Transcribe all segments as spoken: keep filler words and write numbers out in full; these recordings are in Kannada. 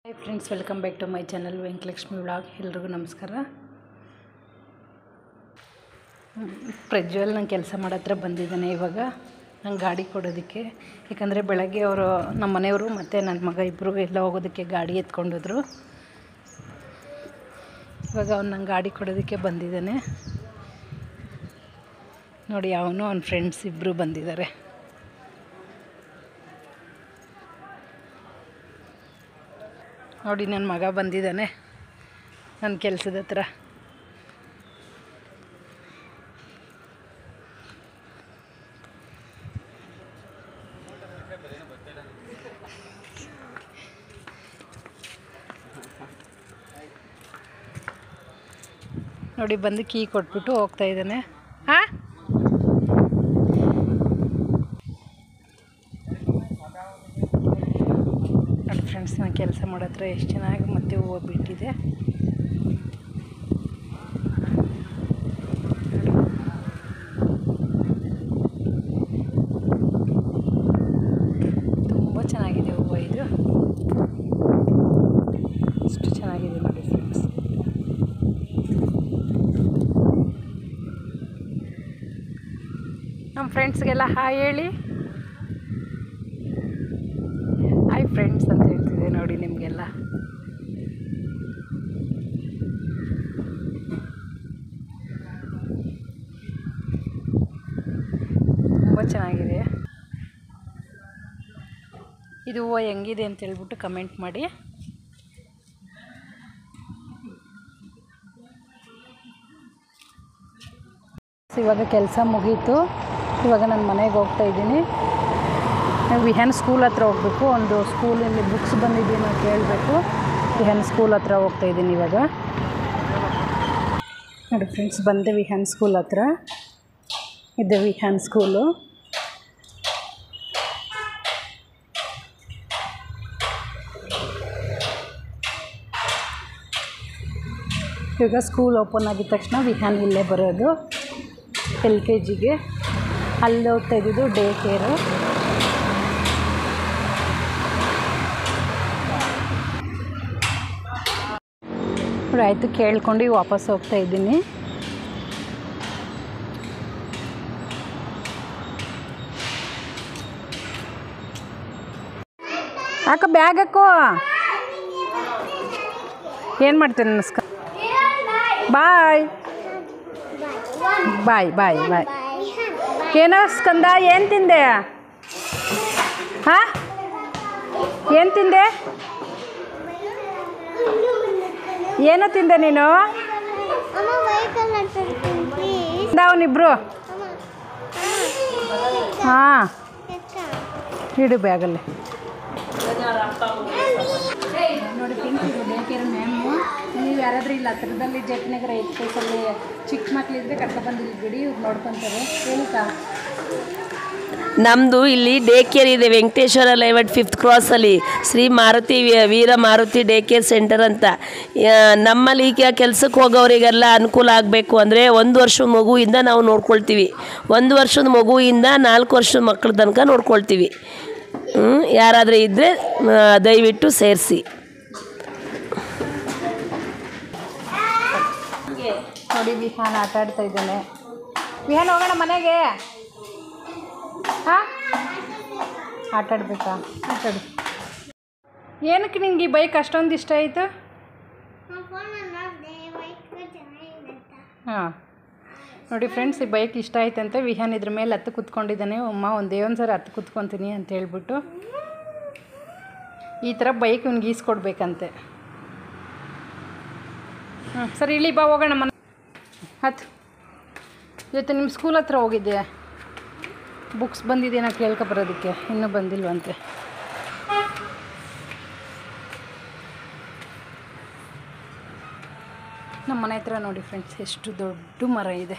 Hi friends, welcome back to my channel Venkatalakshmi vlog. ಎಲ್ರಿಗೂ ನಮಸ್ಕಾರ. ಪ್ರಜ್ವಲ್ ನಂಗೆ ಕೆಲಸ ಮಾಡೋ ಹತ್ರ ಬಂದಿದ್ದಾನೆ ಇವಾಗ ನಂಗೆ ಗಾಡಿ ಕೊಡೋದಕ್ಕೆ. ಯಾಕಂದರೆ ಬೆಳಗ್ಗೆ ಅವರು ನಮ್ಮ ಮನೆಯವರು ಮತ್ತು ನನ್ನ ಮಗ ಇಬ್ಬರು ಎಲ್ಲ ಹೋಗೋದಕ್ಕೆ ಗಾಡಿ ಎತ್ಕೊಂಡೋದ್ರು. ಇವಾಗ ಅವ್ನು ನಂಗೆ ಗಾಡಿ ಕೊಡೋದಕ್ಕೆ ಬಂದಿದ್ದಾನೆ ನೋಡಿ. ಅವನು ಅವನ ಫ್ರೆಂಡ್ಸ್ ಇಬ್ಬರು ಬಂದಿದ್ದಾರೆ. ನೋಡಿ ನನ್ನ ಮಗ ಬಂದಿದ್ದಾನೆ ನನ್ನ ಕೆಲಸದ ಹತ್ರ. ನೋಡಿ ಬಂದು ಕೀ ಕೊಟ್ಬಿಟ್ಟು ಹೋಗ್ತಾ ಇದ್ದಾನೆ. ಹಾಂ ನೋಡಿ ಫ್ರೆಂಡ್ಸ್, ನಾನು ಕೆಲಸ ಮಾಡೋ ಹತ್ರ ಎಷ್ಟು ಚೆನ್ನಾಗಿ ಮತ್ತೆ ಹೂವು ಬಿಟ್ಟಿದೆ. ತುಂಬ ಚೆನ್ನಾಗಿದೆ ಹೂವು, ಇದು ಎಷ್ಟು ಚೆನ್ನಾಗಿದೆ ನೋಡಿ ಫ್ರೆಂಡ್ಸ್. ನಮ್ಮ ಫ್ರೆಂಡ್ಸ್ಗೆಲ್ಲ ಹಾಯ್ ಹೇಳಿ. ಹಾಯ್ ಫ್ರೆಂಡ್ಸ್ ಅಂತ ಹೇಳ್ತಿದೆ ನೋಡಿ ನಿಮಗೆಲ್ಲ. ತುಂಬ ಚೆನ್ನಾಗಿದೆ ಇದು ಹೂವು. ಹೆಂಗಿದೆ ಅಂತ ಹೇಳ್ಬಿಟ್ಟು ಕಮೆಂಟ್ ಮಾಡಿ. ಇವಾಗ ಕೆಲಸ ಮುಗೀತು. ಇವಾಗ ನಾನು ಮನೆಗೆ ಹೋಗ್ತಾ ಇದ್ದೀನಿ. ವಿಹಾನ್ ಸ್ಕೂಲ್ ಹತ್ರ ಹೋಗಬೇಕು. ಒಂದು ಸ್ಕೂಲಲ್ಲಿ ಬುಕ್ಸ್ ಬಂದಿದ್ದೀನಿ ಅಂತ ಕೇಳಬೇಕು. ವಿಹಾನ್ ಸ್ಕೂಲ್ ಹತ್ರ ಹೋಗ್ತಾ ಇದ್ದೀನಿ ಇವಾಗ. ನೋಡಿ ಫ್ರೆಂಡ್ಸ್, ಬಂದೆ ವಿಹಾನ್ ಸ್ಕೂಲ್ ಹತ್ರ. ಇದೆ ವಿಹಾನ್ ಸ್ಕೂಲು. ಇವಾಗ ಸ್ಕೂಲ್ ಓಪನ್ ಆಗಿದ ತಕ್ಷಣ ವಿಹಾನ್ ಇಲ್ಲೇ ಬರೋದು. ಎಲ್ ಕೆ ಜಿಗೆ ಅಲ್ಲಿ ಹೋಗ್ತಾ ಇದ್ದಿದ್ದು ಡೇ ಕೇರು. ನೋಡಿ ಆಯಿತು, ಕೇಳ್ಕೊಂಡು ವಾಪಸ್ ಹೋಗ್ತಾ ಇದ್ದೀನಿ. ಹಾಕ ಬ್ಯಾಗ್ ಹಾಕೋ. ಏನು ಮಾಡ್ತೇನೆ? ನಮಸ್ಕಾರ. ಬಾಯ್ ಬಾಯ್ ಬಾಯ್ ಬಾಯ್. ಏನೋ ಸ್ಕಂದ, ಏನು ತಿಂದೆ? ಹಾಂ, ಏನು ತಿಂದೆ? ಏನೋ ತಿಂದೆ ನೀನು? ಅವನಿಬ್ರು ಹಾಂ, ಇಡು ಬ್ಯಾಗಲ್ಲಿ. ನೋಡಿ ಫ್ರೆಂಡ್ಸ್, ಇದು ಡೇ ಕೇರ್ ಮ್ಯಾಮು. ನೀವು ಯಾರಾದರೂ ಇಲ್ಲ ಹತ್ರದಲ್ಲಿ ಜಟ್ನಗರ ಐದು ಪ್ಲೇಸಲ್ಲಿ ಚಿಕ್ಕ ಮಕ್ಕಳಿದ್ರೆ ಕರ್ಕೊಬಂದಿಲ್ಲಿ ಬಿಡಿ, ಇವ್ರು ನೋಡ್ಕೊತಾರೆ. ಹೇಳಿತಾ ನಮ್ಮದು ಇಲ್ಲಿ ಡೇ ಕೇರ್ ಇದೆ ವೆಂಕಟೇಶ್ವರ ಲೇಔಟ್ ಫಿಫ್ತ್ ಕ್ರಾಸಲ್ಲಿ Shri Maruti Veera Maruti day care centre ಅಂತ. ನಮ್ಮಲ್ಲಿ ಈಗ ಕೆಲಸಕ್ಕೆ ಹೋಗೋರಿಗೆಲ್ಲ ಅನುಕೂಲ ಆಗಬೇಕು ಅಂದರೆ ಒಂದು ವರ್ಷದ ಮಗುವಿಂದ ನಾವು ನೋಡ್ಕೊಳ್ತೀವಿ. ಒಂದು ವರ್ಷದ ಮಗುವಿಂದ ನಾಲ್ಕು ವರ್ಷದ ಮಕ್ಕಳ ತನಕ ನೋಡ್ಕೊಳ್ತೀವಿ. ಯಾರಾದರೂ ಇದ್ದರೆ ದಯವಿಟ್ಟು ಸೇರಿಸಿ. ನೋಡಿ ವಿಹಾನ್ ಆಟ ಆಡ್ತಾ ಇದ್ದಾನೆ. ವಿಹಾನ್ ಹೋಗೋಣ ಮನೆಗೆ. ಹಾಂ, ಆಟ ಆಡ್ಬೇಕಾ? ಆಟಾಡು. ಏನಕ್ಕೆ ನಿಂಗೆ ಈ ಬೈಕ್ ಅಷ್ಟೊಂದು ಇಷ್ಟ ಆಯಿತು? ಹಾಂ, ನೋಡಿ ಫ್ರೆಂಡ್ಸ್, ಈ ಬೈಕ್ ಇಷ್ಟ ಆಯ್ತಂತೆ. ವಿಹಾನ್ ಇದ್ರ ಮೇಲೆ ಹತ್ತು ಕೂತ್ಕೊಂಡಿದ್ದಾನೆ. ಅಮ್ಮ ಒಂದೇ ಒಂದು ಸರಿ ಹತ್ತು ಕೂತ್ಕೊತೀನಿ ಅಂತ ಹೇಳ್ಬಿಟ್ಟು ಈ ಥರ ಬೈಕ್ ಇವ್ನಿಗೆ ಈಸ್ಕೊಡ್ಬೇಕಂತೆ. ಹ್ಞೂ ಸರಿ, ಇಳಿ ಬಾ ಹೋಗೋಣ ಮನೆ. ಹತ್ತು ಇವತ್ತು ನಿಮ್ಮ ಸ್ಕೂಲ್ ಹತ್ರ ಹೋಗಿದ್ದೆ. ಬುಕ್ಸ್ ಬಂದಿದೆಯಾ ಕೇಳ್ಕೊ ಬರೋದಕ್ಕೆ? ಇನ್ನೂ ಬಂದಿಲ್ವಂತೆ. ನಮ್ಮ ಮನೆ ಹತ್ರ ನೋಡಿ ಫ್ರೆಂಡ್ಸ್, ಎಷ್ಟು ದೊಡ್ಡ ಮರ ಇದೆ.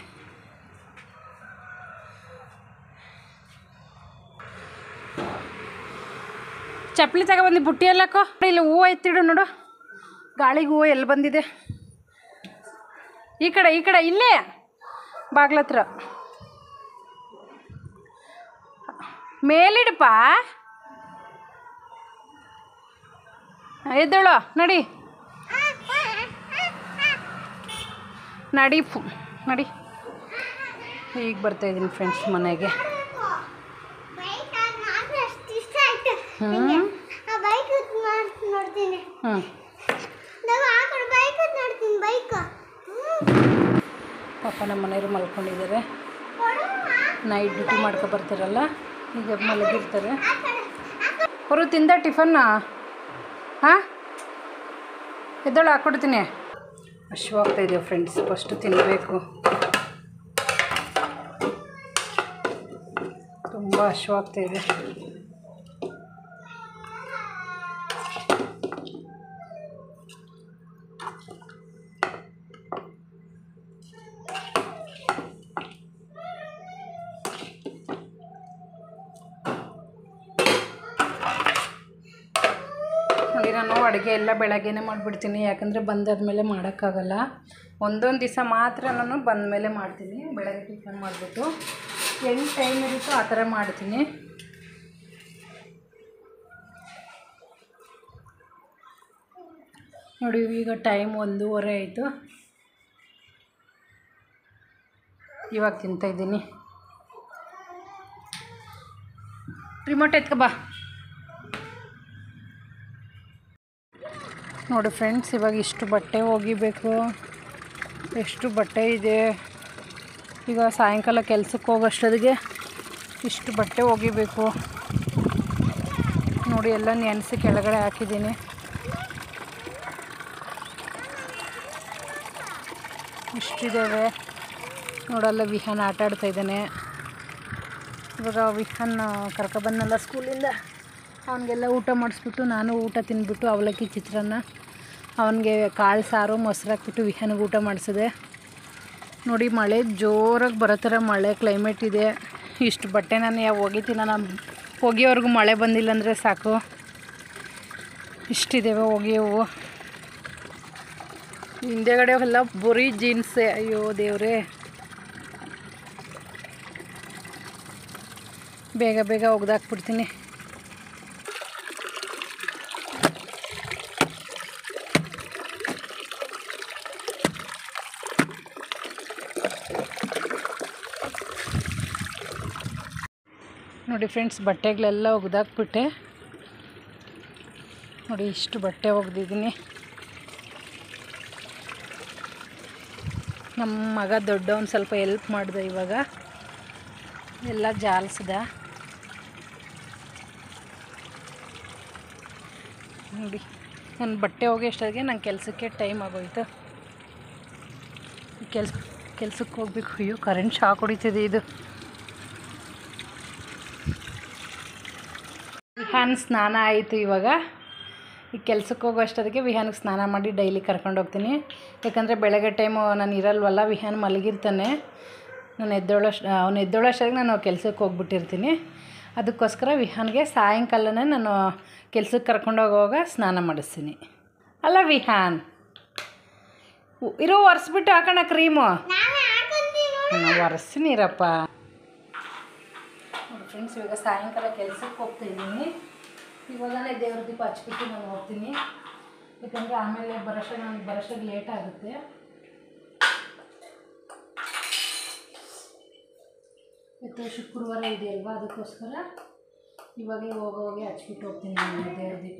ಚಪ್ಪಲಿ ತಗೊಬಂದು ಬುಟ್ಟಿ ಎಲ್ಲಕ್ಕೋ. ಇಲ್ಲಿ ಹೂವು ಎತ್ತಿಡು ನೋಡು. ಗಾಳಿಗೆ ಹೂವು ಎಲ್ಲಿ ಬಂದಿದೆ? ಈ ಕಡೆ ಈ ಕಡೆ ಇಲ್ಲೇ ಬಾಗ್ಲತ್ರ ಮೇಲಿಡಪ್ಪ. ಎದ್ದೇಳೋ ನಡಿ ನಡಿ ಫು ನಡಿ. ಈಗ ಬರ್ತಾಯಿದ್ದೀನಿ ಫ್ರೆಂಡ್ಸ್ ಮನೆಗೆ. ಹ್ಞೂ ಹ್ಞೂ ಪಾಪ ನಮ್ಮ ಮನೆಯವರು ಮಲ್ಕೊಂಡಿದ್ದಾರೆ. ನೈಟ್ ಡ್ಯೂಟಿ ಮಾಡ್ಕೊ ಬರ್ತಾರಲ್ಲ, ಈಗ ಮಲಗಿರ್ತಾರೆ. ಅವರು ತಿಂದ ಟಿಫನ್ನ? ಹಾಂ, ಎದ್ದಳು ಹಾಕ್ಕೊಡ್ತೀನಿ. ಹಶ್ವಾಗ್ತಾಯಿದೆಯಾ ಫ್ರೆಂಡ್ಸ್, ಫಸ್ಟು ತಿನ್ನಬೇಕು. ತುಂಬ ಹಶ್ವಾಗ್ತಾಯಿದೆ. ನೋಡಿ, ನಾನು ಅಡುಗೆ ಎಲ್ಲ ಬೆಳಗ್ಗೆನೇ ಮಾಡಿಬಿಡ್ತೀನಿ, ಯಾಕಂದರೆ ಬಂದಾದ್ಮೇಲೆ ಮಾಡೋಕ್ಕಾಗಲ್ಲ. ಒಂದೊಂದು ದಿವಸ ಮಾತ್ರ ನಾನು ಬಂದಮೇಲೆ ಮಾಡ್ತೀನಿ. ಬೆಳಗ್ಗೆ ಟಿಫನ್ ಮಾಡಿಬಿಟ್ಟು ಹೆಂಗೆ ಟೈಮ್ ಇರುತ್ತೋ ಆ ಥರ ಮಾಡ್ತೀನಿ. ನೋಡಿ, ಈಗ ಟೈಮ್ ಒಂದೂವರೆ ಆಯಿತು. ಇವಾಗ ತಿಂತಾಯಿದ್ದೀನಿ. ರಿಮೋಟ್ ಎತ್ಕೊ ಬಾ. ನೋಡಿ ಫ್ರೆಂಡ್ಸ್, ಇವಾಗ ಇಷ್ಟು ಬಟ್ಟೆ ಒಗಿಬೇಕು. ಎಷ್ಟು ಬಟ್ಟೆ ಇದೆ. ಈಗ ಸಾಯಂಕಾಲ ಕೆಲ್ಸಕ್ಕೆ ಹೋಗೋಷ್ಟೊತ್ತಿಗೆ ಇಷ್ಟು ಬಟ್ಟೆ ಒಗಿಬೇಕು. ನೋಡಿ, ಎಲ್ಲ ನೆನೆಸಿ ಕೆಳಗಡೆ ಹಾಕಿದ್ದೀನಿ. ಇಷ್ಟಿದ್ದಾವೆ. ನೋಡಲ್ಲ, ವಿಹಾನ್ ಆಟ ಆಡ್ತಾಯಿದ್ದಾನೆ. ಇವಾಗ ವಿಹಾನ್ ಕರ್ಕೊಬಂದನಲ್ಲ ಸ್ಕೂಲಿಂದ, ಅವನಿಗೆಲ್ಲ ಊಟ ಮಾಡಿಸ್ಬಿಟ್ಟು ನಾನು ಊಟ ತಿಂದ್ಬಿಟ್ಟು ಅವಲಕ್ಕಿ ಚಿತ್ರಾನ್ನ, ಅವನಿಗೆ ಕಾಳು ಸಾರು ಮೊಸರು ಹಾಕ್ಬಿಟ್ಟು ವಿಹಾನಿಗೆ ಊಟ ಮಾಡಿಸಿದೆ. ನೋಡಿ, ಮಳೆ ಜೋರಾಗಿ ಬರೋ ಥರ ಮಳೆ ಕ್ಲೈಮೇಟ್ ಇದೆ. ಇಷ್ಟು ಬಟ್ಟೆ ನಾನು ಯಾವ ಒಗಿತೀನಿ, ನಾನು ಒಗಿಯೋವರೆಗೂ ಮಳೆ ಬಂದಿಲ್ಲ ಅಂದರೆ ಸಾಕು. ಇಷ್ಟಿದ್ದೇವೆ ಒಗೆಯವು. ಹಿಂದೆಗಡೆ ಎಲ್ಲ ಬರೀ ಜೀನ್ಸೆ. ಅಯ್ಯೋ ದೇವ್ರೇ, ಬೇಗ ಬೇಗ ಒಗ್ದಾಕ್ಬಿಡ್ತೀನಿ. ನೋಡಿ ಫ್ರೆಂಡ್ಸ್, ಬಟ್ಟೆಗಳೆಲ್ಲ ಒಗ್ದಾಕ್ಬಿಟ್ಟೆ. ನೋಡಿ, ಇಷ್ಟು ಬಟ್ಟೆ ಒಗ್ದಿದ್ದೀನಿ. ನಮ್ಮ ಮಗ ದೊಡ್ಡವನು ಸ್ವಲ್ಪ ಎಲ್ಪ್ ಮಾಡಿದೆ. ಇವಾಗ ಎಲ್ಲ ಜಾಲಿಸ್ದ. ನೋಡಿ, ನನ್ನ ಬಟ್ಟೆ ಹೋಗಿ ಅಷ್ಟಾಗೆ ನನ್ನ ಕೆಲಸಕ್ಕೆ ಟೈಮ್ ಆಗೋಯ್ತು. ಕೆಲ್ಸ ಕೆಲ್ಸಕ್ಕೆ ಹೋಗ್ಬೇಕು. ಅಯ್ಯೋ, ಕರೆಂಟ್ ಶಾಕ್ ಹೊಡಿತಿದೆ. ಇದು ವಿಹಾನ್ ಸ್ನಾನ ಆಯಿತು. ಇವಾಗ ಈಗ ಕೆಲ್ಸಕ್ಕೆ ಹೋಗೋ ಅಷ್ಟೊತ್ತಿಗೆ ವಿಹಾನಿಗೆ ಸ್ನಾನ ಮಾಡಿ ಡೈಲಿ ಕರ್ಕೊಂಡು ಹೋಗ್ತೀನಿ. ಯಾಕಂದರೆ ಬೆಳಗ್ಗೆ ಟೈಮು ನಾನು ಇರಲ್ವಲ್ಲ, ವಿಹಾನ್ ಮಲಗಿರ್ತಾನೆ. ನಾನು ಎದ್ದೋಳಷ್ಟು ಅವನು ಎದ್ದೋಳಷ್ಟಾಗಿ ನಾನು ಕೆಲ್ಸಕ್ಕೆ ಹೋಗ್ಬಿಟ್ಟಿರ್ತೀನಿ. ಅದಕ್ಕೋಸ್ಕರ ವಿಹಾನ್ಗೆ ಸಾಯಂಕಾಲನೇ ನಾನು ಕೆಲ್ಸಕ್ಕೆ ಕರ್ಕೊಂಡೋಗುವಾಗ ಸ್ನಾನ ಮಾಡಿಸ್ತೀನಿ. ಅಲ್ಲ ವಿಹಾನ್, ಇರೋ ಒರೆಸ್ಬಿಟ್ಟು ಹಾಕೋಣ ಕ್ರೀಮು. ನಾನು ಒರೆಸ್ತೀನಿ ಇರಪ್ಪ. ನೋಡಿ ಫ್ರೆಂಡ್ಸ್, ಇವಾಗ ಸಾಯಂಕಾಲ ಕೆಲ್ಸಕ್ಕೆ ಹೋಗ್ತಾಯಿದ್ದೀನಿ. ಇವಾಗಲೇ ದೇವ್ರ ದೀಪ ಹಚ್ಬಿಟ್ಟು ನಾನು ಹೋಗ್ತೀನಿ. ಯಾಕಂದರೆ ಆಮೇಲೆ ಬರೋಷ್ಟಾಗ ನನಗೆ ಬರೋಷ್ಟಾಗ ಲೇಟ್ ಆಗುತ್ತೆ. ಇವತ್ತು ಶುಕ್ರವಾರ ಇದೆಯಲ್ವ, ಅದಕ್ಕೋಸ್ಕರ ಇವಾಗೇ ಹೋಗೋವಾಗೆ ಹಚ್ಬಿಟ್ಟು ಹೋಗ್ತೀನಿ ನಾನು ದೇವ್ರ ದೀಪ.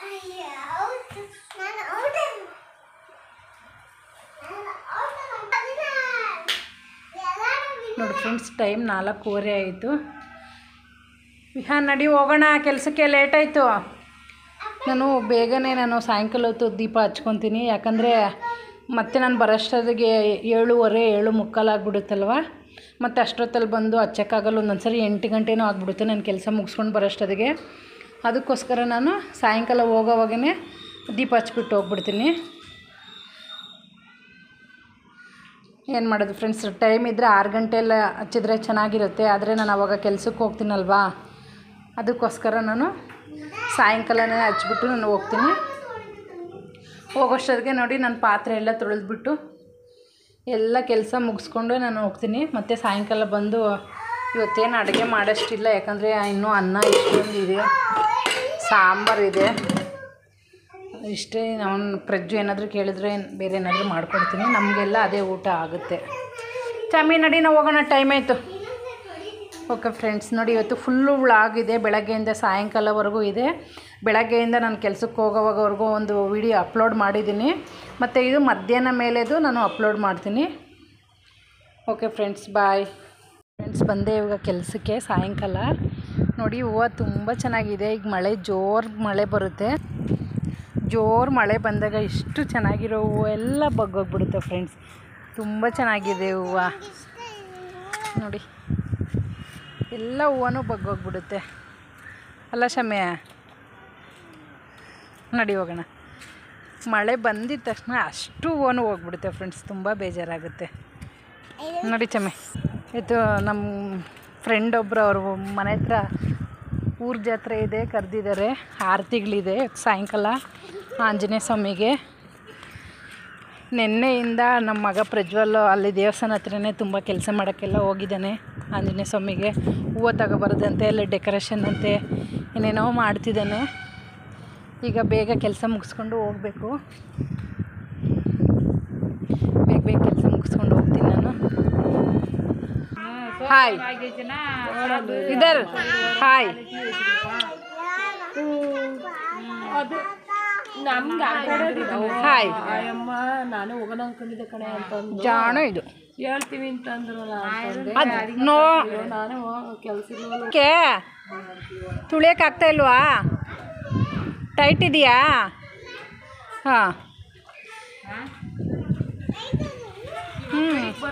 ನೋಡಿ ಫ್ರೆಂಡ್ಸ್, ಟೈಮ್ ನಾಲ್ಕೂವರೆ ಆಯಿತು. ವಿಹಾನ್ ನಡಿ ಹೋಗೋಣ, ಕೆಲಸಕ್ಕೆ ಲೇಟ್ ಆಯಿತು. ನಾನು ಬೇಗನೆ ನಾನು ಸಾಯಂಕಾಲ ಹೊತ್ತು ದೀಪ ಹಚ್ಕೊತೀನಿ, ಯಾಕಂದರೆ ಮತ್ತೆ ನಾನು ಬರೋಷ್ಟೊತ್ತಿಗೆ ಏಳುವರೆ ಏಳು ಮುಕ್ಕಾಲು ಆಗಿಬಿಡುತ್ತಲ್ವ. ಮತ್ತು ಅಷ್ಟೊತ್ತಲ್ಲಿ ಬಂದು ಹಚ್ಚಕ್ಕಾಗಲ್ಲ, ಒಂದೊಂದು ಸರಿ ಎಂಟು ಗಂಟೆನೂ ಆಗಿಬಿಡುತ್ತೆ ನನ್ನ ಕೆಲಸ ಮುಗಿಸ್ಕೊಂಡು ಬರೋಷ್ಟೊತ್ತಿಗೆ. ಅದಕ್ಕೋಸ್ಕರ ನಾನು ಸಾಯಂಕಾಲ ಹೋಗೋವಾಗೇ ದೀಪ ಹಚ್ಬಿಟ್ಟು ಹೋಗ್ಬಿಡ್ತೀನಿ. ಏನು ಮಾಡೋದು ಫ್ರೆಂಡ್ಸ್, ಟೈಮ್ ಇದ್ದರೆ ಆರು ಗಂಟೆಲ್ಲ ಹಚ್ಚಿದ್ರೆ ಚೆನ್ನಾಗಿರುತ್ತೆ. ಆದರೆ ನಾನು ಅವಾಗ ಕೆಲ್ಸಕ್ಕೆ ಹೋಗ್ತೀನಲ್ವಾ, ಅದಕ್ಕೋಸ್ಕರ ನಾನು ಸಾಯಂಕಾಲನೇ ಹಚ್ಬಿಟ್ಟು ನಾನು ಹೋಗ್ತೀನಿ. ಹೋಗೋಷ್ಟೊತ್ತಿಗೆ ನೋಡಿ ನನ್ನ ಪಾತ್ರೆ ಎಲ್ಲ ತೊಳೆದ್ಬಿಟ್ಟು ಎಲ್ಲ ಕೆಲಸ ಮುಗಿಸ್ಕೊಂಡು ನಾನು ಹೋಗ್ತೀನಿ. ಮತ್ತು ಸಾಯಂಕಾಲ ಬಂದು ಇವತ್ತೇನು ಅಡುಗೆ ಮಾಡೋಷ್ಟಿಲ್ಲ, ಯಾಕಂದರೆ ಇನ್ನೂ ಅನ್ನ ಇಷ್ಟೊಂದು ಇದೆ, ಸಾಂಬಾರಿದೆ, ಇಷ್ಟೇ. ಅವನು ಪ್ರಜ್ಜು ಏನಾದರೂ ಕೇಳಿದ್ರೆ ಬೇರೆ ಏನಾದರೂ ಮಾಡ್ಕೊಡ್ತೀನಿ. ನಮಗೆಲ್ಲ ಅದೇ ಊಟ ಆಗುತ್ತೆ. ಚಾಮಿ ನಡಿ, ನಾವು ಹೋಗೋಣ, ಟೈಮ್ ಆಯಿತು. ಓಕೆ ಫ್ರೆಂಡ್ಸ್, ನೋಡಿ ಇವತ್ತು ಫುಲ್ಲು ವ್ಲಾಗ್ ಇದೆ, ಬೆಳಗ್ಗೆಯಿಂದ ಸಾಯಂಕಾಲವರೆಗೂ ಇದೆ. ಬೆಳಗ್ಗೆಯಿಂದ ನಾನು ಕೆಲಸಕ್ಕೆ ಹೋಗೋವಾಗವರೆಗೂ ಒಂದು ವಿಡಿಯೋ ಅಪ್ಲೋಡ್ ಮಾಡಿದ್ದೀನಿ, ಮತ್ತು ಇದು ಮಧ್ಯಾಹ್ನ ಮೇಲೆದು ನಾನು ಅಪ್ಲೋಡ್ ಮಾಡ್ತೀನಿ. ಓಕೆ ಫ್ರೆಂಡ್ಸ್, ಬಾಯ್. ಫ್ರೆಂಡ್ಸ್, ಬಂದೆ ಇವಾಗ ಕೆಲಸಕ್ಕೆ ಸಾಯಂಕಾಲ. ನೋಡಿ ಹೂವು ತುಂಬ ಚೆನ್ನಾಗಿದೆ. ಈಗ ಮಳೆ ಜೋರು ಮಳೆ ಬರುತ್ತೆ, ಜೋರು ಮಳೆ ಬಂದಾಗ ಇಷ್ಟು ಚೆನ್ನಾಗಿರೋ ಹೂವು ಎಲ್ಲ ಬಗ್ಗೋಗ್ಬಿಡುತ್ತೆ ಫ್ರೆಂಡ್ಸ್. ತುಂಬ ಚೆನ್ನಾಗಿದೆ ಹೂವು ನೋಡಿ, ಎಲ್ಲ ಹೂವನೂ ಬಗ್ಗೋಗ್ಬಿಡುತ್ತೆ ಅಲ್ಲ ಶಮ್ಯ? ನಡಿ ಹೋಗೋಣ. ಮಳೆ ಬಂದಿದ ತಕ್ಷಣ ಅಷ್ಟು ಹೂವನೂ ಹೋಗ್ಬಿಡುತ್ತೆ ಫ್ರೆಂಡ್ಸ್, ತುಂಬ ಬೇಜಾರಾಗುತ್ತೆ. ನೋಡಿ ಚಮ್ಮೆ, ಇದು ನಮ್ಮ ಫ್ರೆಂಡ್ ಒಬ್ಬರು ಅವ್ರ ಮನೆ ಹತ್ರ ಊರ ಜಾತ್ರೆ ಇದೆ, ಕರೆದಿದ್ದಾರೆ. ಆರತಿಗಳಿದೆ ಸಾಯಂಕಾಲ ಆಂಜನೇಯ ಸ್ವಾಮಿಗೆ. ನಿನ್ನೆಯಿಂದ ನಮ್ಮ ಮಗ ಪ್ರಜ್ವಲ್ ಅಲ್ಲಿ ದೇವಸ್ಥಾನ ಹತ್ರನೇ ತುಂಬ ಕೆಲಸ ಮಾಡೋಕ್ಕೆಲ್ಲ ಹೋಗಿದ್ದಾನೆ. ಆಂಜನೇಯ ಸ್ವಾಮಿಗೆ ಹೂವು ತಗೊಬರೋದಂತೆ, ಅಲ್ಲಿ ಡೆಕೋರೇಷನ್ ಅಂತೆ ಏನೇನೋ ಮಾಡ್ತಿದ್ದಾನೆ. ಈಗ ಬೇಗ ಕೆಲಸ ಮುಗಿಸ್ಕೊಂಡು ಹೋಗಬೇಕು. ಬೇಗ ಬೇಗ ಕೆಲಸ ಮುಗಿಸ್ಕೊಂಡು ಹೋಗ್ತೀನಿ ನಾನು. ಹಾಯ್ ಇದರ್ ಹಾಯ್. ಹಾಯ್ ನಾನು ಹೋಗೋಣ ಅನ್ಕೊಂಡಿದ್ದೆ ಕಣೆ ಅಂತಂದು ಜಾಣ ಇದು ಹೇಳ್ತೀವಿ ಅಂತಂದ್ರಲ್ಲ, ನೋ ನಾನು ಕೆಲಸ ಕೆ ತುಳಿಯೋಕ್ಕಾಗ್ತಾ ಇಲ್ವಾ? ಟೈಟ್ ಇದೆಯಾ? ಹಾಂ ಹ್ಞೂ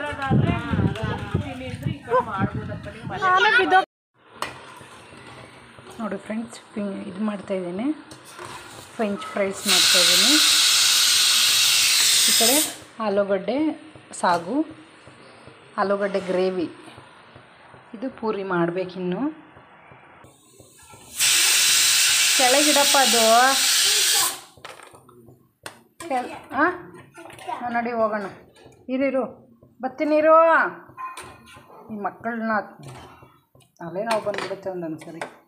ನೋಡಿ ಫ್ರೆಂಡ್ಸ್, ಇದು ಮಾಡ್ತಾಯಿದ್ದೀನಿ, ಫ್ರೆಂಚ್ ಫ್ರೈಸ್ ಮಾಡ್ತಾಯಿದ್ದೀನಿ. ಈ ಕಡೆ ಆಲೂಗಡ್ಡೆ ಸಾಗು, ಆಲೂಗಡ್ಡೆ ಗ್ರೇವಿ, ಇದು ಪೂರಿ ಮಾಡಬೇಕಿನ್ನು. ಕೆಳಗಿಡಪ್ಪ ಅದು ಕೆಳ ಹಾಂ ನೋಡಿ ಹೋಗೋಣ. ಇರಿರು ಬತ್ತೀನಿರು. ಈ ಮಕ್ಕಳನ್ನ ಅಲ್ಲೇ ನಾವು ಬಂದುಬಿಡುತ್ತೆ ಒಂದೊಂದು ಸರಿ.